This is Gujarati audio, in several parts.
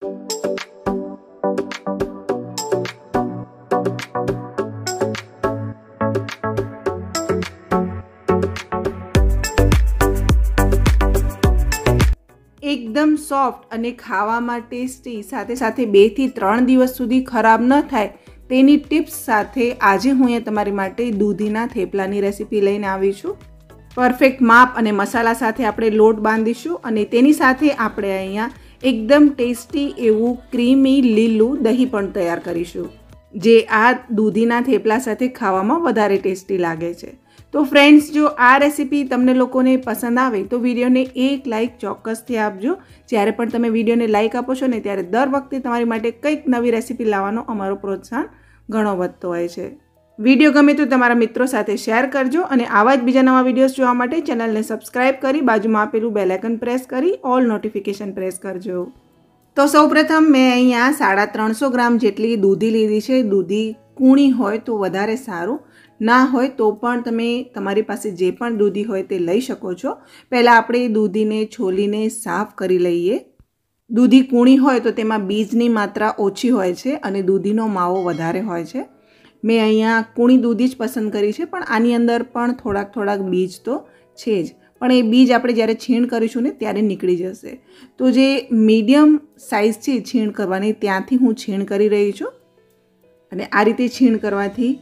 एकदम सॉफ्ट અને ખાવામાં ટેસ્ટી, સાથે સાથે 2 થી 3 દિવસ સુધી ખરાબ ન થાય તેની ટિપ્સ સાથે આજે હું અહીંયા તમારી માટે દૂધીના થેપલાની રેસીપી લઈને આવી છું। પરફેક્ટ માપ અને મસાલા સાથે આપણે લોટ બાંધીશું અને તેની સાથે આપણે અહીંયા એકદમ ટેસ્ટી એવું ક્રીમી લીલું દહીં પણ તૈયાર કરીશું, જે આ દૂધીના થેપલા સાથે ખાવામાં વધારે ટેસ્ટી લાગે છે। તો ફ્રેન્ડ્સ, જો આ રેસીપી તમને લોકોને પસંદ આવે તો વિડીયોને એક લાઇક ચોક્કસથી આપજો। જ્યારે પણ તમે વિડીયોને લાઇક આપો છો ને ત્યારે દર વખતે તમારી માટે કંઈક નવી રેસીપી લાવવાનો અમારો પ્રોત્સાહન ઘણો વધતો હોય છે। વિડીયો ગમે તો તમારા મિત્રો સાથે શેર કરજો અને આવા જ બીજા નવા વિડીયોઝ જોવા માટે ચેનલને સબસ્ક્રાઇબ કરી બાજુમાં આપેલું બેલ આઇકન પ્રેસ કરી ઓલ નોટિફિકેશન પ્રેસ કરજો। તો સૌપ્રથમ મેં અહીંયા 350 ગ્રામ જેટલી દૂધી લીધી છે। દૂધી કૂણી હોય તો વધારે સારું, ના હોય તો પણ તમે તમારી પાસે જે પણ દૂધી હોય તે લઈ શકો છો। પહેલાં આપણે દૂધીને છોલીને સાફ કરી લઈએ। દૂધી કૂણી હોય તો તેમાં બીજની માત્રા ઓછી હોય છે અને દૂધીનો માવો વધારે હોય છે। મેં અહીંયા કૂણી દૂધી જ પસંદ કરી છે, પણ આની અંદર પણ થોડાક બીજ તો છે જ, પણ એ બીજ આપણે જ્યારે છીણ કરીશું ને ત્યારે નીકળી જશે। તો જે મીડિયમ સાઇઝ છે છીણ કરવાની, ત્યાંથી હું છીણ કરી રહી છું અને આ રીતે છીણ કરવાથી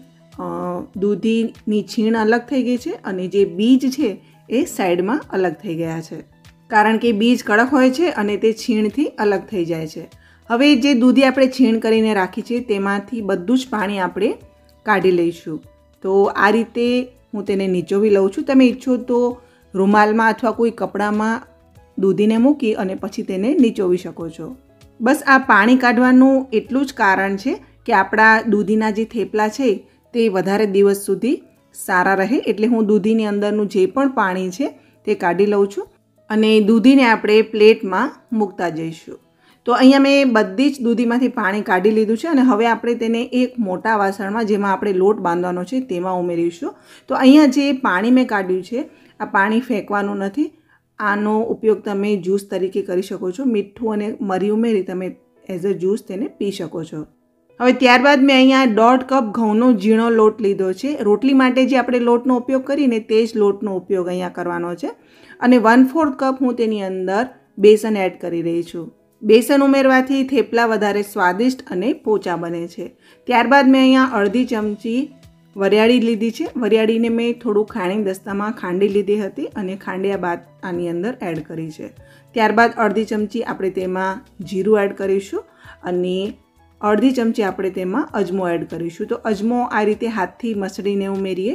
દૂધીની છીણ અલગ થઈ ગઈ છે અને જે બીજ છે એ સાઈડમાં અલગ થઈ ગયા છે, કારણ કે બીજ કડક હોય છે અને તે છીણથી અલગ થઈ જાય છે। હવે જે દૂધી આપણે છીણ કરીને રાખી છે તેમાંથી બધું જ પાણી આપણે કાઢી લઈશું। તો આ રીતે હું તેને નીચોવી લઉં છું। તમે ઈચ્છો તો રૂમાલમાં અથવા કોઈ કપડામાં દૂધીને મૂકી અને પછી તેને નીચોવી શકો છો। બસ આ પાણી કાઢવાનું એટલું જ કારણ છે કે આપણા દૂધીના જે થેપલા છે તે વધારે દિવસ સુધી સારા રહે, એટલે હું દૂધીની અંદરનું જે પણ પાણી છે તે કાઢી લઉં છું અને દૂધીને આપણે પ્લેટમાં મૂકતા જઈશું। તો અહીંયા મેં બધી જ દૂધીમાંથી પાણી કાઢી લીધું છે અને હવે આપણે તેને એક મોટા વાસણમાં, જેમાં આપણે લોટ બાંધવાનો છે, તેમાં ઉમેરીશું। તો અહીંયા જે પાણી મેં કાઢ્યું છે, આ પાણી ફેંકવાનું નથી, આનો ઉપયોગ તમે જ્યુસ તરીકે કરી શકો છો। મીઠું અને મરી ઉમેરી તમે એઝ અ જ્યુસ તેને પી શકો છો। હવે ત્યારબાદ મેં અહીંયા 1.5 કપ ઘઉંનો ઝીણો લોટ લીધો છે। રોટલી માટે જે આપણે લોટનો ઉપયોગ કરીને તે જ લોટનો ઉપયોગ અહીંયા કરવાનો છે અને 1/4 કપ હું તેની અંદર બેસન એડ કરી રહી છું। બેસન ઉમેરવાથી થેપલા વધારે સ્વાદિષ્ટ અને પોચા બને છે। ત્યારબાદ મેં અહીંયા અડધી ચમચી વરિયાળી લીધી છે। વરિયાળીને મેં થોડું ખાણી દસ્તામાં ખાંડી લીધી હતી અને ખાંડ્યા બાદ આની અંદર એડ કરી છે। ત્યારબાદ અડધી ચમચી આપણે તેમાં જીરું એડ કરીશું અને અડધી ચમચી આપણે તેમાં અજમો એડ કરીશું। તો અજમો આ રીતે હાથથી મસળીને ઉમેરીએ।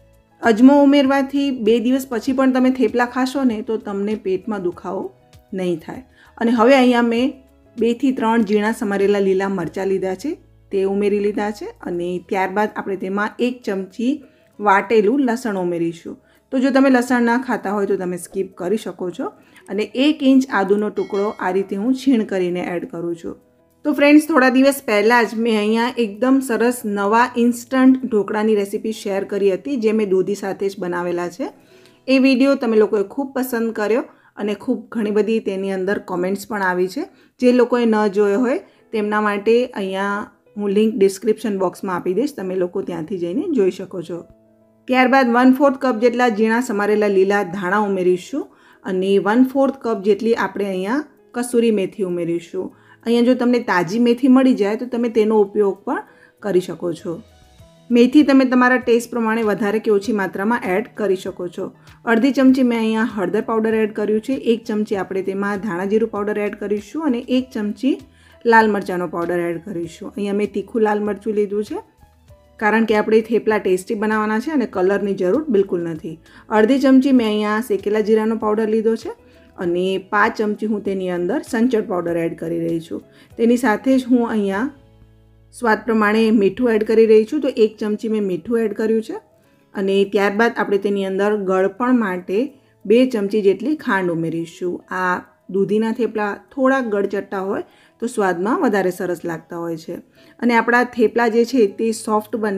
અજમો ઉમેરવાથી 2 દિવસ પછી પણ તમે થેપલા ખાશો ને તો તમને પેટમાં દુખાવો નહીં થાય। અને હવે અહીંયા મેં 2 થી 3 ઝીણા સમારેલા લીલા મરચાં લીધા છે, તે ઉમેરી લીધા છે અને ત્યારબાદ આપણે તેમાં 1 ચમચી વાટેલું લસણ ઉમેરીશું। તો જો તમે લસણ ના ખાતા હોય તો તમે સ્કીપ કરી શકો છો અને 1 ઇંચ આદુનો ટુકડો આ રીતે હું છીણ કરીને એડ કરું છું। તો ફ્રેન્ડ્સ, થોડા દિવસ પહેલાં જ મેં અહીંયા એકદમ સરસ નવા ઇન્સ્ટન્ટ ઢોકળાની રેસીપી શેર કરી હતી, જે મેં દૂધી સાથે જ બનાવેલા છે। એ વિડીયો તમે લોકોએ ખૂબ પસંદ કર્યો અને ખૂબ ઘણી બધી તેની અંદર કોમેન્ટ્સ પણ આવી છે। જે લોકોએ ન જોયો હોય તેમના માટે અહીંયા હું લિંક ડિસ્ક્રિપ્શન બોક્સમાં આપી દઈશ, તમે લોકો ત્યાંથી જઈને જોઈ શકો છો। ત્યારબાદ 1/4 કપ જેટલા ઝીણા સમારેલા લીલા ધાણા ઉમેરીશું અને 1/4 કપ જેટલી આપણે અહીંયા કસૂરી મેથી ઉમેરીશું। અહીંયા જો તમને તાજી મેથી મળી જાય તો તમે તેનો ઉપયોગ પણ કરી શકો છો। મેથી તમે તમારા ટેસ્ટ પ્રમાણે વધારે કે ઓછી માત્રામાં એડ કરી શકો છો। અડધી ચમચી મેં અહીંયા હળદર પાવડર એડ કર્યું છે, 1 ચમચી આપણે તેમાં ધાણા જીરું પાવડર એડ કરીશું અને 1 ચમચી લાલ મરચાંનો પાવડર એડ કરીશું। અહીંયા મેં તીખું લાલ મરચું લીધું છે, કારણ કે આપણે થેપલા ટેસ્ટી બનાવવાના છે અને કલરની જરૂર બિલકુલ નથી। અડધી ચમચી મેં અહીંયા શેકેલા જીરાનો પાવડર લીધો છે અને 5 ચમચી હું તેની અંદર સંચળ પાવડર એડ કરી રહી છું। તેની સાથે જ હું અહીંયા સ્વાદ પ્રમાણે મીઠું એડ કરી રહી છું। તો 1 ચમચી મેં મીઠું એડ કર્યું છે અને ત્યારબાદ આપણે તેની અંદર ગળપણ માટે 2 ચમચી જેટલી ખાંડ ઉમેરીશું। આ દૂધીના થેપલા થોડાક ગળચટ્ટા હોય તો સ્વાદમાં વધારે સરસ લાગતા હોય છે અને આપણા થેપલા જે છે તે સોફ્ટ બને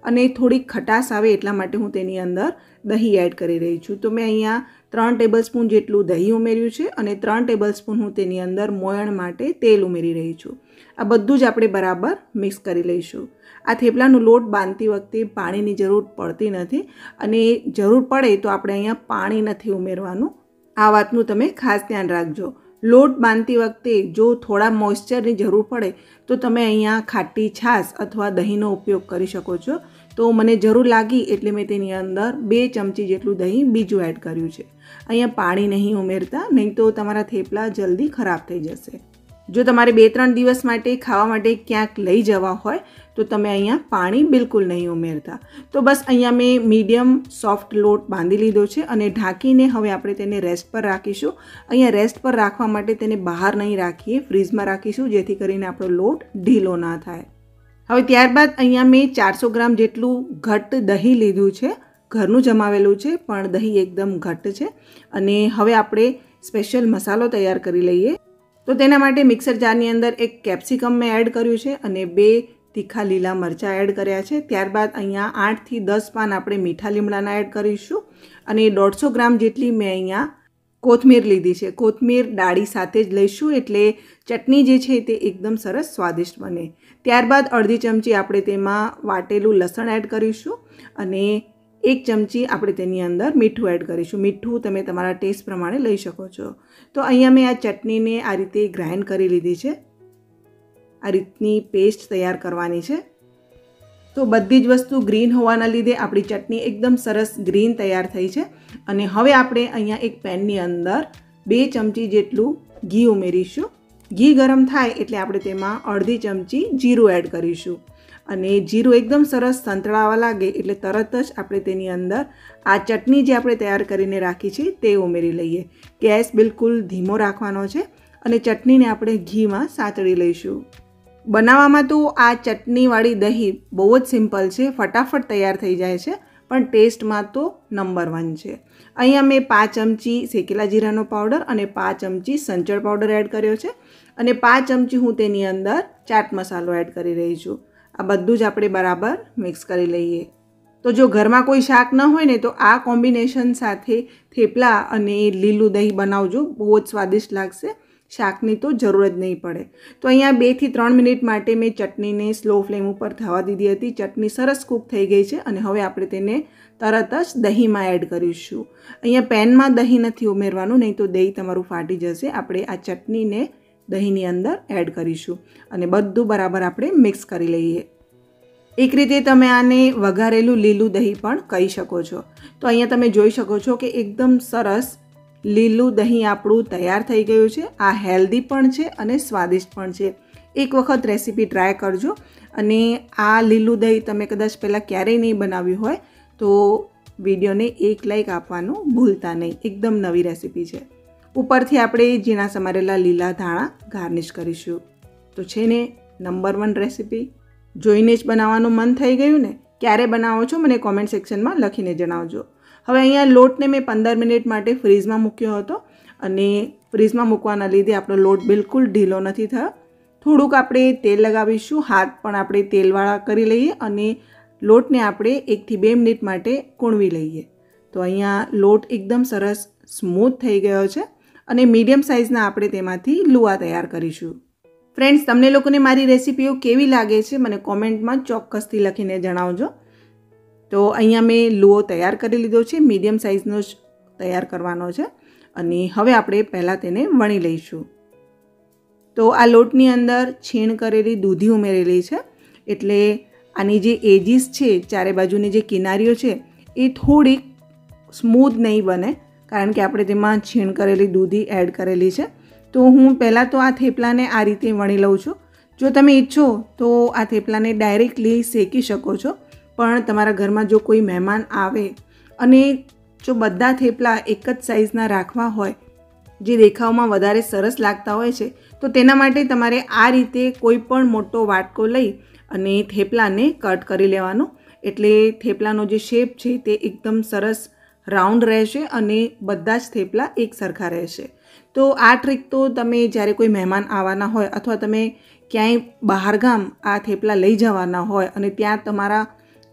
અને થોડીક ખટાશ આવે એટલા માટે હું તેની અંદર દહીં એડ કરી રહી છું. તો મેં અહીંયા 3 ટેબલસ્પૂન જેટલું દહીં ઉમેર્યું છે અને 3 ટેબલસ્પૂન હું તેની અંદર મોયણ માટે તેલ ઉમેરી રહી છું. આ બધું જ આપણે બરાબર મિક્સ કરી લઈશું. આ થેપલાનો લોટ બાંધતી વખતે પાણીની જરૂર પડતી નથી અને જરૂર પડે તો આપણે અહીંયા પાણી નથી ઉમેરવાનું. આ વાતનું તમે ખાસ ધ્યાન રાખજો. લોટ બાંધતી વખતે જો થોડા મોઇશ્ચરની જરૂર પડે તો તમે અહીંયા ખાટી છાશ અથવા દહીંનો ઉપયોગ કરી શકો છો. તો મને જરૂર લાગી એટલે મેં તેની અંદર 2 ચમચી જેટલું દહીં બીજું એડ કર્યું છે. અહીંયા પાણી નહીં ઉમેરતા, નહીં તો તમારા થેપલા જલ્દી ખરાબ થઈ જશે. જો તમારે 2-3 દિવસ માટે ખાવા માટે ક્યાંક લઈ જવા હોય તો તમે અહીંયા પાણી બિલકુલ નહીં ઉમેરતા. તો બસ અહીંયા મેં મીડિયમ સોફ્ટ લોટ બાંધી લીધો છે અને ઢાંકીને હવે આપણે તેને રેસ્ટ પર રાખીશું. અહીંયા રેસ્ટ પર રાખવા માટે તેને બહાર નહીં રાખીએ, ફ્રીજમાં રાખીશું, જેથી કરીને આપણો લોટ ઢીલો ના થાય. હવે ત્યારબાદ અહીંયા મેં 400 ગ્રામ જેટલું ઘટ્ટ દહીં લીધું છે. ઘરનું જમાવેલું છે પણ દહીં એકદમ ઘટ્ટ છે. અને હવે આપણે સ્પેશિયલ મસાલો તૈયાર કરી લઈએ. તો તેના માટે મિક્સર જારની અંદર એક કેપ્સિકમ મેં એડ કર્યું છે અને 2 તીખા લીલા મરચાં એડ કર્યા છે. ત્યારબાદ અહીંયા 8 થી 10 પાન આપણે મીઠા લીમડાના એડ કરીશું અને 150 ગ્રામ જેટલી મેં અહીંયા કોથમીર લીધી છે. કોથમીર ડાળી સાથે જ લઈશું એટલે ચટણી જે છે તે એકદમ સરસ સ્વાદિષ્ટ બને. ત્યારબાદ અડધી ચમચી આપણે તેમાં વાટેલું લસણ એડ કરીશું અને 1 ચમચી આપણે તેની અંદર મીઠું એડ કરીશું. મીઠું તમે તમારા ટેસ્ટ પ્રમાણે લઈ શકો છો. તો અહીંયા મેં આ ચટણીને આ રીતે ગ્રાઇન્ડ કરી લીધી છે. આ રીતની પેસ્ટ તૈયાર કરવાની છે. તો બધી જ વસ્તુ ગ્રીન હોવાના લીધે આપણી ચટણી એકદમ સરસ ગ્રીન તૈયાર થઈ છે. અને હવે આપણે અહીંયા એક પેનની અંદર 2 ચમચી જેટલું ઘી ઉમેરીશું. ઘી ગરમ થાય એટલે આપણે તેમાં અડધી ચમચી જીરું એડ કરીશું અને જીરું એકદમ સરસ સંતળાવા લાગે એટલે તરત જ આપણે તેની અંદર આ ચટણી જે આપણે તૈયાર કરીને રાખી છે તે ઉમેરી લઈએ. ગેસ બિલકુલ ધીમો રાખવાનો છે અને ચટણીને આપણે ઘીમાં સાંતળી લઈશું. બનાવવામાં તો આ ચટણીવાળી દહીં બહુ જ સિમ્પલ છે, ફટાફટ તૈયાર થઈ જાય છે, પણ ટેસ્ટમાં તો નંબર 1 છે. અહીંયા મેં 5 ચમચી શેકેલા જીરાનો પાવડર અને 5 ચમચી સંચળ પાવડર એડ કર્યો છે અને 5 ચમચી હું તેની અંદર ચાટ મસાલો એડ કરી રહી છું. આ બધું જ આપણે બરાબર મિક્સ કરી લઈએ. તો જો ઘરમાં કોઈ શાક ન હોય ને તો આ કોમ્બિનેશન સાથે થેપલા અને લીલું દહીં બનાવજો, બહુ જ સ્વાદિષ્ટ લાગશે. શાકની તો જરૂર જ નહીં પડે. તો અહીંયા 2 થી 3 મિનિટ માટે મેં ચટણીને સ્લો ફ્લેમ ઉપર થવા દીધી હતી. ચટણી સરસ કૂક થઈ ગઈ છે અને હવે આપણે તેને તરત જ દહીંમાં એડ કરીશું. અહીંયા પેનમાં દહીં નથી ઉમેરવાનું, નહીં તો દહીં તમારું ફાટી જશે. આપણે આ ચટણીને દહીંની અંદર એડ કરીશું અને બધું બરાબર આપણે મિક્સ કરી લઈએ. એક રીતે તમે આને વઘારેલું લીલું દહીં પણ કહી શકો છો. તો અહીંયા તમે જોઈ શકો છો કે એકદમ સરસ લીલું દહીં આપણું તૈયાર થઈ ગયું છે. આ હેલ્ધી પણ છે અને સ્વાદિષ્ટ પણ છે. એક વખત રેસીપી ટ્રાય કરજો અને આ લીલું દહીં તમે કદાચ પહેલાં ક્યારેય નહીં બનાવ્યું હોય તો વિડીયોને 1 લાઈક આપવાનું ભૂલતા નહીં. એકદમ નવી રેસીપી છે. ઉપરથી આપણે ઝીણા સમારેલા લીલા ધાણા ગાર્નિશ કરીશું. તો છે ને નંબર 1 રેસીપી. જોઈને જ બનાવવાનું મન થઈ ગયું ને? ક્યારે બનાવો છો મને કોમેન્ટ સેક્શનમાં લખીને જણાવજો. હવે અહીંયા લોટને મેં 15 મિનિટ માટે ફ્રીઝમાં મૂક્યો હતો અને ફ્રીઝમાં મૂકવાના લીધે આપણો લોટ બિલકુલ ઢીલો નથી થયો. થોડુંક આપણે તેલ લગાવીશું, હાથ પણ આપણે તેલવાળા કરી લઈએ અને લોટને આપણે 1 થી 2 મિનિટ માટે કૂણવી લઈએ. તો અહીંયા લોટ એકદમ સરસ સ્મૂથ થઈ ગયો છે અને મીડિયમ સાઇઝના આપણે તેમાંથી લુઆ તૈયાર કરીશું. ફ્રેન્ડ્સ, તમને લોકોને મારી રેસીપીઓ કેવી લાગે છે મને કોમેન્ટમાં ચોક્કસથી લખીને જણાવજો. તો અહીંયા મેં લુઓ તૈયાર કરી લીધો છે, મીડિયમ સાઇઝનો જ તૈયાર કરવાનો છે અને હવે આપણે પહેલાં તેને વણી લઈશું. તો આ લોટની અંદર છીણ કરેલી દૂધી ઉમેરેલી છે એટલે આની જે એજીસ છે, ચારે બાજુની જે કિનારીઓ છે એ થોડીક સ્મૂધ નહીં બને કારણ કે આપણે તેમાં છીણ કરેલી દૂધી એડ કરેલી છે. તો હું પહેલાં તો આ થેપલાને આ રીતે વણી લઉં છું. જો તમે ઈચ્છો તો આ થેપલાને ડાયરેક્ટલી શેકી શકો છો, પણ તમારા ઘરમાં જો કોઈ મહેમાન આવે અને જો બધા થેપલા એક જ સાઇઝના રાખવા હોય જે દેખાવમાં વધારે સરસ લાગતા હોય છે તો તેના માટે તમારે આ રીતે કોઈ પણ મોટો વાટકો લઈ અને થેપલાને કટ કરી લેવાનો. એટલે થેપલાનો જે શેપ છે તે એકદમ સરસ રાઉન્ડ રહેશે અને બધા જ થેપલા એક સરખા રહેશે. તો આ ટ્રીક તો તમે જ્યારે કોઈ મહેમાન આવવાના હોય અથવા તમે ક્યાંય બહારગામ આ થેપલા લઈ જવાના હોય અને ત્યાં તમારા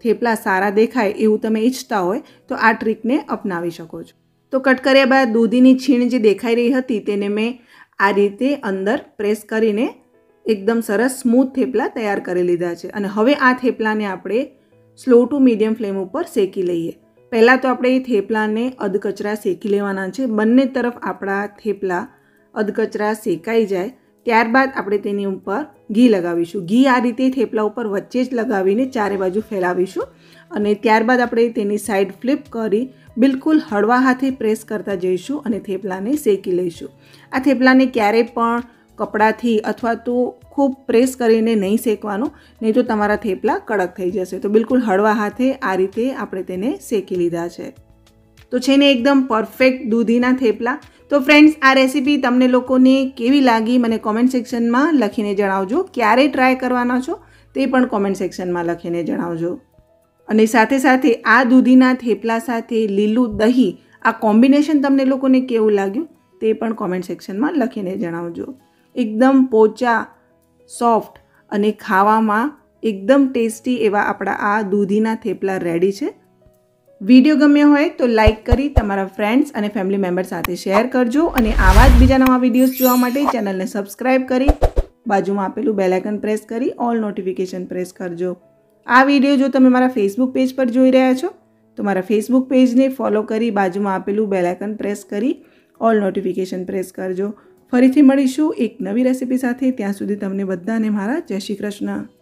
થેપલા સારા દેખાય એવું તમે ઈચ્છતા હોય તો આ ટ્રીકને અપનાવી શકો છો. તો કટ કર્યા બાદ દૂધીની છીણ જે દેખાઈ રહી હતી તેને મેં આ રીતે અંદર પ્રેસ કરીને એકદમ સરસ સ્મૂથ થેપલા તૈયાર કરી લીધા છે. અને હવે આ થેપલાને આપણે સ્લો ટુ મીડિયમ ફ્લેમ ઉપર શેકી લઈએ. પહેલાં તો આપણે એ થેપલાને અધકચરા શેકી લેવાના છે. બંને તરફ આપણા થેપલા અધકચરા શેકાઈ જાય ત્યારબાદ આપણે તેની ઉપર ઘી લગાવીશું. ઘી આ રીતે થેપલા ઉપર વચ્ચે જ લગાવીને ચારે બાજુ ફેલાવીશું અને ત્યારબાદ આપણે તેની સાઈડ ફ્લિપ કરી બિલકુલ હળવા હાથે પ્રેસ કરતા જઈશું અને થેપલાને શેકી લઈશું. આ થેપલાને ક્યારેય પણ કપડાથી અથવા તો ખૂબ પ્રેસ કરીને નહીં શેકવાનું, નહીં તો તમારા થેપલા કડક થઈ જશે. તો બિલકુલ હળવા હાથે આ રીતે આપણે તેને શેકી લીધા છે. તો છે ને એકદમ પરફેક્ટ દૂધીના થેપલા. તો ફ્રેન્ડ્સ, આ રેસીપી તમને લોકોને કેવી લાગી મને કોમેન્ટ સેક્શનમાં લખીને જણાવજો. ક્યારે ટ્રાય કરવાના છો તે પણ કોમેન્ટ સેક્શનમાં લખીને જણાવજો. અને સાથે સાથે આ દૂધીના થેપલા સાથે લીલું દહીં, આ કોમ્બિનેશન તમને લોકોને કેવું લાગ્યું તે પણ કોમેન્ટ સેક્શનમાં લખીને જણાવજો. એકદમ પોચા, સોફ્ટ અને ખાવામાં એકદમ ટેસ્ટી એવા આપણા આ દૂધીના થેપલા રેડી છે. વિડીયો ગમ્યો હોય તો લાઇક કરી તમારા ફ્રેન્ડ્સ અને ફેમિલી મેમ્બર સાથે શેર કરજો અને આવા જ બીજા નવા વિડીયોઝ જોવા માટે ચેનલને સબસ્ક્રાઈબ કરી બાજુમાં આપેલું બેલ આઇકન પ્રેસ કરી ઓલ નોટિફિકેશન પ્રેસ કરજો. આ વિડીયો જો તમે મારા ફેસબુક પેજ પર જોઈ રહ્યા છો તો મારા ફેસબુક પેજને ફોલો કરી બાજુમાં આપેલું બેલ આઇકન પ્રેસ કરી ઓલ નોટિફિકેશન પ્રેસ કરજો. ફરીથી મળીશું એક નવી રેસીપી સાથે. ત્યાં સુધી તમને બધાને મારા જય શ્રી કૃષ્ણ.